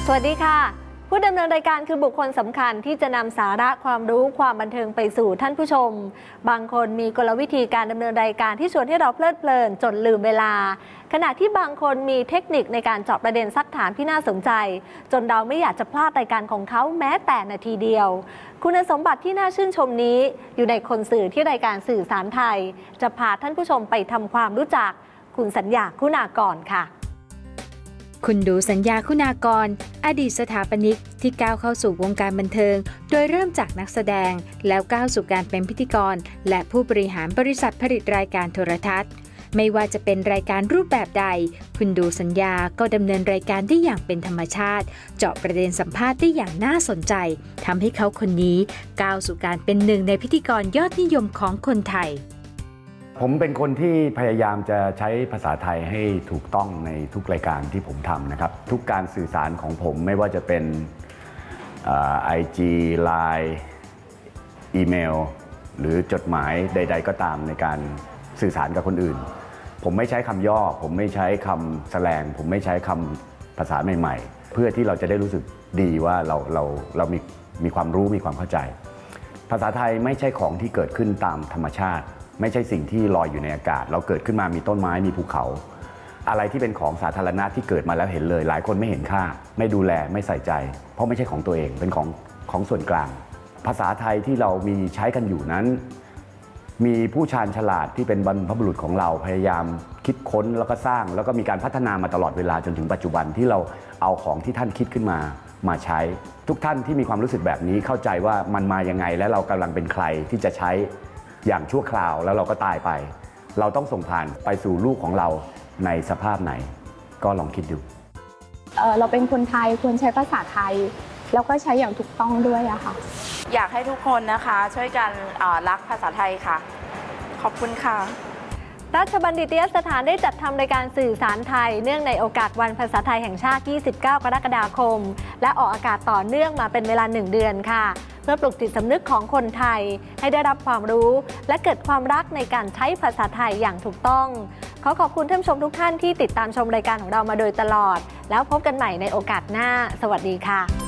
สวัสดีค่ะผู้ดำเนินรายการคือบุคคลสำคัญที่จะนำสาระความรู้ความบันเทิงไปสู่ท่านผู้ชมบางคนมีกลวิธีการดำเนินรายการที่ชวนให้เราเพลิดเพลินจนลืมเวลาขณะที่บางคนมีเทคนิคในการเจาะประเด็นซักถามที่น่าสนใจจนเราไม่อยากจะพลาดรายการของเขาแม้แต่นาทีเดียวคุณสมบัติที่น่าชื่นชมนี้อยู่ในคนสื่อที่รายการสื่อสารไทยจะพาท่านผู้ชมไปทำความรู้จักคุณสัญญาคุณากรค่ะคุณดูสัญญาคุณากรอดีตสถาปนิกที่ก้าวเข้าสู่วงการบันเทิงโดยเริ่มจากนักแสดงแล้วก้าวสู่การเป็นพิธีกรและผู้บริหารบริษัทผลิตรายการโทรทัศน์ไม่ว่าจะเป็นรายการรูปแบบใดคุณดูสัญญาก็ดำเนินรายการได้อย่างเป็นธรรมชาติเจาะประเด็นสัมภาษณ์ได้อย่างน่าสนใจทำให้เขาคนนี้ก้าวสู่การเป็นหนึ่งในพิธีกรยอดนิยมของคนไทยผมเป็นคนที่พยายามจะใช้ภาษาไทยให้ถูกต้องในทุกรายการที่ผมทำนะครับทุกการสื่อสารของผมไม่ว่าจะเป็นIG Line อีเมลหรือจดหมายใดๆก็ตามในการสื่อสารกับคนอื่นผมไม่ใช้คำย่อผมไม่ใช้คำแสลงผมไม่ใช้คำภาษาใหม่ๆเพื่อที่เราจะได้รู้สึกดีว่าเรามีความรู้มีความเข้าใจภาษาไทยไม่ใช่ของที่เกิดขึ้นตามธรรมชาติไม่ใช่สิ่งที่ลอยอยู่ในอากาศเราเกิดขึ้นมามีต้นไม้มีภูเขาอะไรที่เป็นของสาธารณะที่เกิดมาแล้วเห็นเลยหลายคนไม่เห็นค่าไม่ดูแลไม่ใส่ใจเพราะไม่ใช่ของตัวเองเป็นของส่วนกลางภาษาไทยที่เรามีใช้กันอยู่นั้นมีผู้ชาญฉลาดที่เป็นบรรพบุรุษของเราพยายามคิดค้นแล้วก็สร้างแล้วก็มีการพัฒนามาตลอดเวลาจนถึงปัจจุบันที่เราเอาของที่ท่านคิดขึ้นมาใช้ทุกท่านที่มีความรู้สึกแบบนี้เข้าใจว่ามันมายังไงและเรากำลังเป็นใครที่จะใช้อย่างชั่วคราวแล้วเราก็ตายไปเราต้องส่งผ่านไปสู่ลูกของเราในสภาพไหนก็ลองคิดดูเราเป็นคนไทยควรใช้ภาษาไทยแล้วก็ใช้อย่างถูกต้องด้วยอะค่ะอยากให้ทุกคนนะคะช่วยกันรักภาษาไทยค่ะขอบคุณค่ะราชบัณฑิตยสถานได้จัดทำรายการสื่อสารไทยเนื่องในโอกาสวันภาษาไทยแห่งชาติ 29 กรกฎาคมและออกอากาศต่อเนื่องมาเป็นเวลา1 เดือนค่ะเพื่อปลุกจิตสำนึกของคนไทยให้ได้รับความรู้และเกิดความรักในการใช้ภาษาไทยอย่างถูกต้องขอขอบคุณท่านผู้ชมทุกท่านที่ติดตามชมรายการของเรามาโดยตลอดแล้วพบกันใหม่ในโอกาสหน้าสวัสดีค่ะ